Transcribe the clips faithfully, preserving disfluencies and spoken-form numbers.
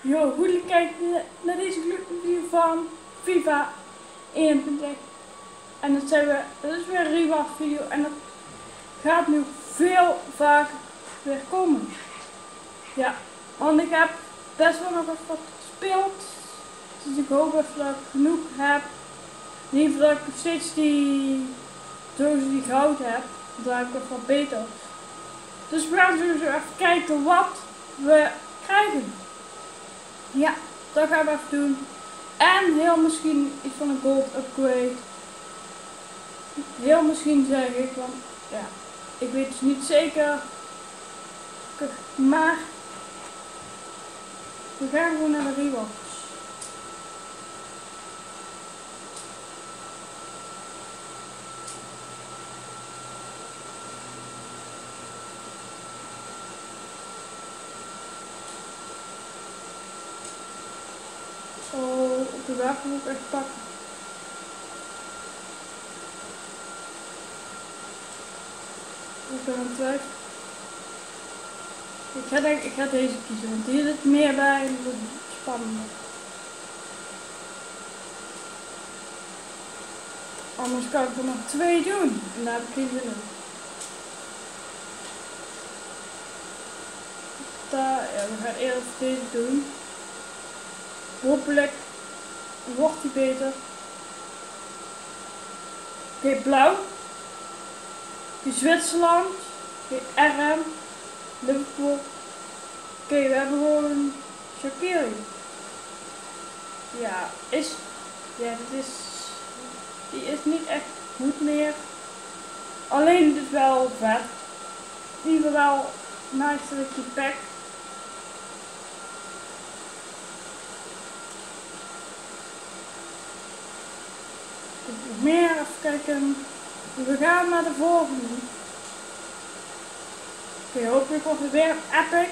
Yo, goed kijken naar deze video van FIFA eenentwintig. En dat zijn we, dat is weer een rewatch video en dat gaat nu veel vaker weer komen. Ja, want ik heb best wel nog even wat gespeeld. Dus ik hoop even dat ik genoeg heb. In ieder geval dat ik nog steeds die dozen die goud heb. Dan heb ik nog wat beter. Dus we gaan sowieso even kijken wat we krijgen. Ja, dat gaan we even doen. En heel misschien iets van een gold upgrade. Heel misschien zeg ik, want ja, ik weet het niet zeker. Maar we gaan gewoon naar de rewatch. Oh, op de wapen moet ik echt pakken. Ik ben aan het twijfelen. Ik ga, denk, ik ga deze kiezen, want hier zit meer bij en dat wordt spannender. Anders kan ik er nog twee doen en daar heb ik geen zin in. Daar, ja, we gaan eerst deze doen. Hopelijk wordt die beter. Oké, okay, blauw. Oké, okay, Zwitserland. Oké, okay, R M. Liverpool. Oké, okay, we hebben gewoon Shaqiri. Ja, is. Ja, dit is. Die is niet echt goed meer. Alleen het is wel vet. In ieder geval wel nice dat ik die pack. Nog meer, even kijken. We gaan naar de volgende. Oké, okay, hopelijk wordt het weer epic.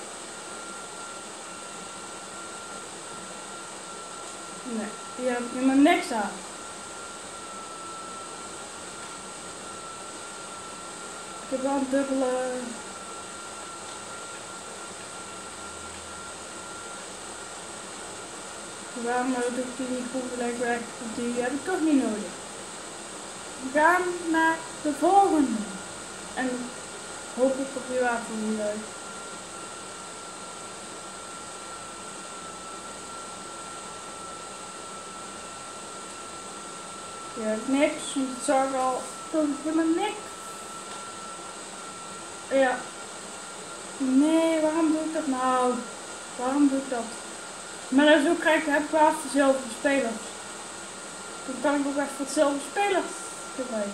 Nee, hier heb ik helemaal niks aan. Ik heb wel een dubbele. Waarom doe ik die niet goed gelijk weg? Die heb ik toch niet nodig. We gaan naar de volgende. En hopelijk op die wapen niet leuk. Je hebt niks, want het zag al toch helemaal niks. Ja. Nee, waarom doe ik dat nou? Waarom doe ik dat? Maar dan zo krijg ik, heb ik wel even zilveren spelers. Dan kan ik ook even wat zilveren spelers gebruiken.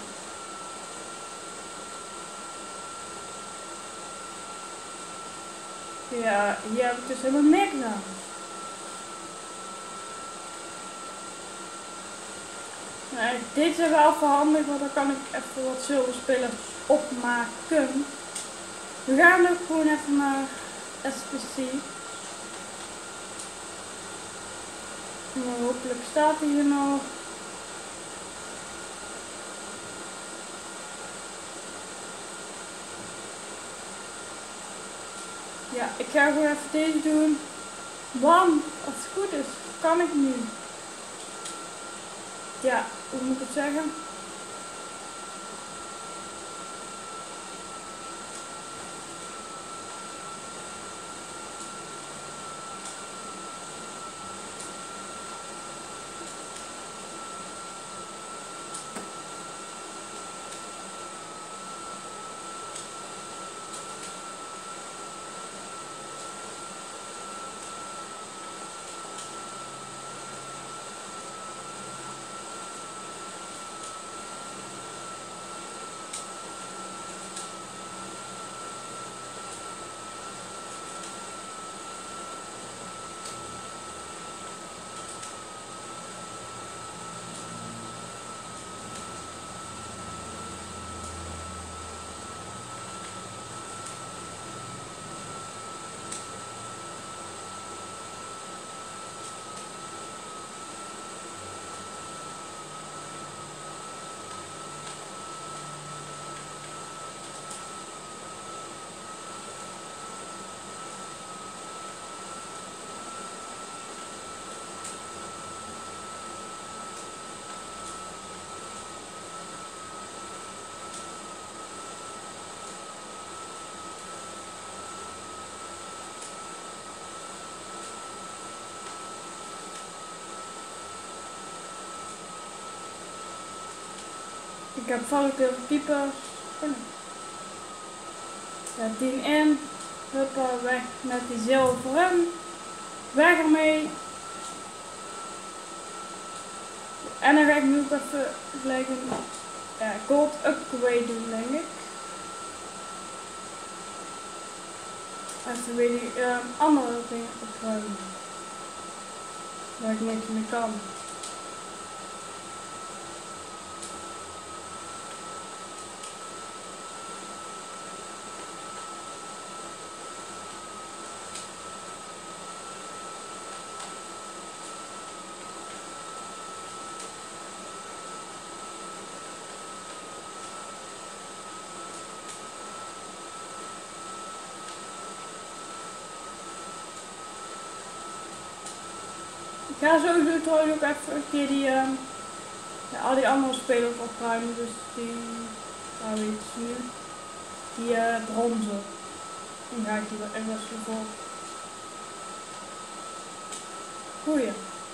Ja, hier heb ik dus helemaal niks aan. Nee, dit is wel verhandig, want dan kan ik even wat zilveren spelers opmaken. We gaan ook gewoon even naar S P C. Maar hopelijk staat hij hier nog. Ja, ik ga gewoon even deze doen. Want als het goed is, kan ik nu. Ja, hoe moet ik het zeggen? Ik heb valkdeur keepers. Ja, tien in. Huppa, weg met die zilveren. Weg ermee. En dan ga ik nu ook even gelijk een ja, gold upgrade doen, denk ik. Even weer die um, andere dingen opruimen. Waar ik niks mee kan. Ik ga sowieso trouwens ook even een keer die, uh, ja, al die andere spelers opruimen, dus die, waar weet je nu, die uh, bronzen. Dan ga ik die wel even voor. Goeie.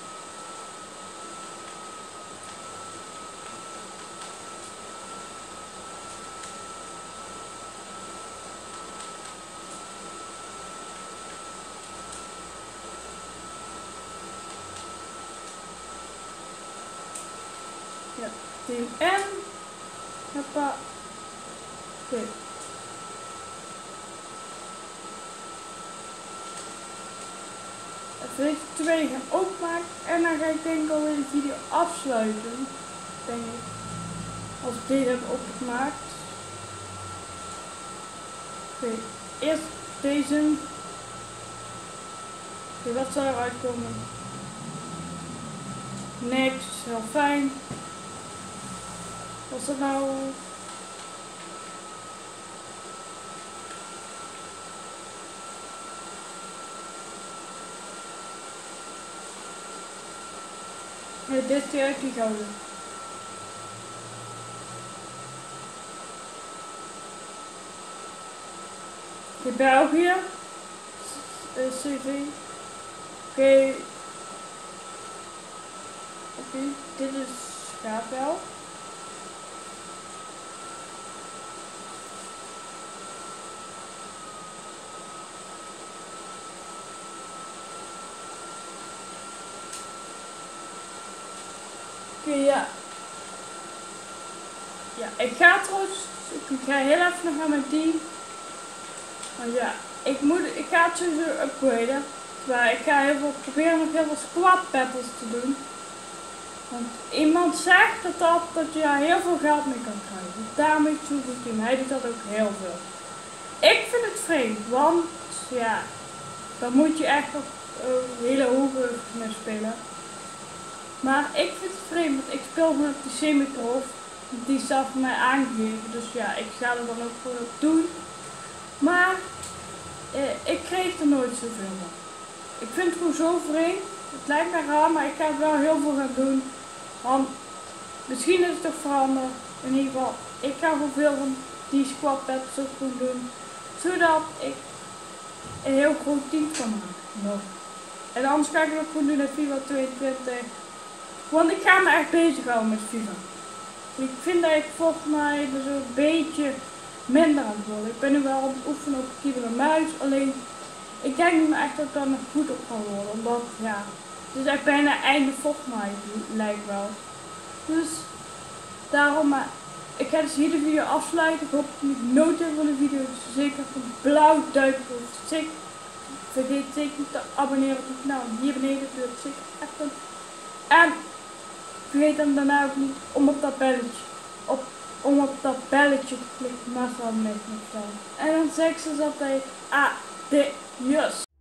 Ja, team N. Hoppa. Oké. Okay. Even deze twee gaan opmaken en dan ga ik denk ik alweer de video afsluiten. Denk ik. Als ik deze heb opgemaakt. Oké, okay. Eerst deze. Oké, okay, wat zou eruit komen? Niks, heel fijn. Wat is dat nou? Nee, dit keer heb ik gouden. De België. Uh, C V. Oké. Okay. Oké, okay. Dit is gaat wel. Oké, okay, ja. Ja, ik ga trouwens, ik ga heel even nog naar mijn team. Want ja, ik moet, ik ga het sowieso upgraden. Maar ik ga heel veel, proberen nog heel veel squad battles te doen. Want iemand zegt dat, dat, dat je daar heel veel geld mee kan krijgen. Dus daarom is het zo'n goed team. Hij doet dat ook heel veel. Ik vind het vreemd, want ja, dan moet je echt op uh, hele hoge mee spelen. Maar ik vind het vreemd, want ik speel gewoon op die semi-prof. Die is zelf voor mij aangegeven, dus ja, ik ga er dan ook gewoon op doen. Maar eh, ik kreeg er nooit zoveel van. Ik vind het gewoon zo vreemd. Het lijkt me raar, maar ik ga er wel heel veel gaan doen. Want misschien is het toch veranderd. In ieder geval, ik ga gewoon veel van die squad battles ook gewoon doen. Zodat ik een heel groot team kan maken. Nog. En anders ga ik het ook gewoon doen naar FIFA tweeëntwintig. Want ik ga me echt bezighouden met FIFA. Ik vind dat ik volgens mij er zo'n beetje minder aan het worden. Ik ben nu wel aan het oefenen op keyboard en muis. Alleen, ik denk niet meer echt dat ik daar nog goed op kan worden. Omdat, ja, het is echt bijna einde Fortnite, lijkt wel. Dus, daarom, maar ik ga dus hier de video afsluiten. Ik hoop dat jullie genoten van de video. Dus zeker een blauw duimpje. Zeker, vergeet zeker niet te abonneren op het kanaal. Hier beneden doe ik zeker even. En vergeet dan daarna ook niet om op dat belletje, op, om op dat belletje te klikken naast dat met me. En dan zeg ik ze altijd adios.